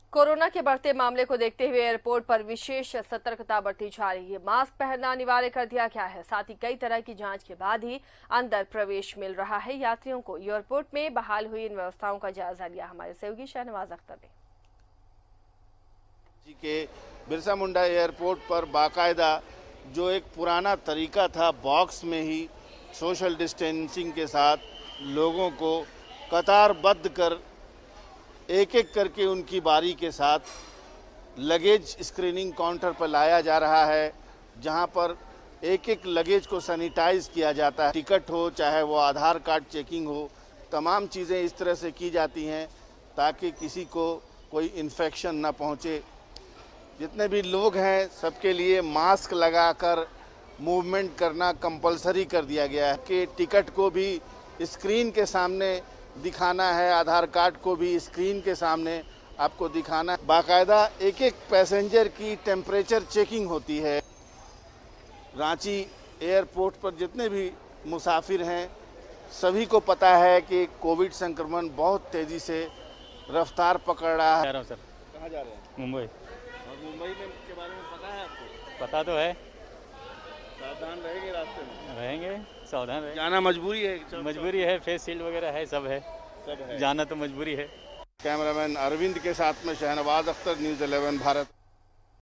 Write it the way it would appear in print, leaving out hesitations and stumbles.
Corona के बढ़ते मामले को देखते हुए एयरपोर्ट पर विशेष सतर्कता बरती जा रही है। मास्क पहनना अनिवार्य कर दिया गया है। साथ ही कई तरह की जांच के बाद ही अंदर प्रवेश मिल रहा है यात्रियों को। एयरपोर्ट में बहाल हुई इन व्यवस्थाओं का जायजा लिया हमारे सहयोगी शहनवाज अख्तर ने। जी के बिरसा मुंडा एयरपोर्ट पर बाकायदा जो एक पुराना तरीका था, बॉक्स में ही सोशल डिस्टेंसिंग के साथ लोगों को कतारबद्ध कर एक एक करके उनकी बारी के साथ लगेज स्क्रीनिंग काउंटर पर लाया जा रहा है, जहां पर एक एक लगेज को सैनिटाइज किया जाता है। टिकट हो, चाहे वो आधार कार्ड चेकिंग हो, तमाम चीज़ें इस तरह से की जाती हैं ताकि किसी को कोई इन्फेक्शन ना पहुंचे। जितने भी लोग हैं सबके लिए मास्क लगाकर मूवमेंट करना कंपलसरी कर दिया गया है कि टिकट को भी स्क्रीन के सामने दिखाना है, आधार कार्ड को भी स्क्रीन के सामने आपको दिखाना है। बाकायदा एक एक पैसेंजर की टेम्परेचर चेकिंग होती है। रांची एयरपोर्ट पर जितने भी मुसाफिर हैं सभी को पता है कि कोविड संक्रमण बहुत तेज़ी से रफ्तार पकड़ रहा है। सर कहाँ जा रहे हैं? मुंबई। और मुंबई में के बारे में पता है आपको? पता तो है। सावधान रहेंगे, रास्ते में रहेंगे, सावधान रहेंगे। जाना मजबूरी है। मजबूरी है, फेस शील्ड वगैरह है, सब है। सब है। जाना तो मजबूरी है। कैमरामैन अरविंद के साथ में शहनवाज अख्तर, न्यूज़ 11 भारत।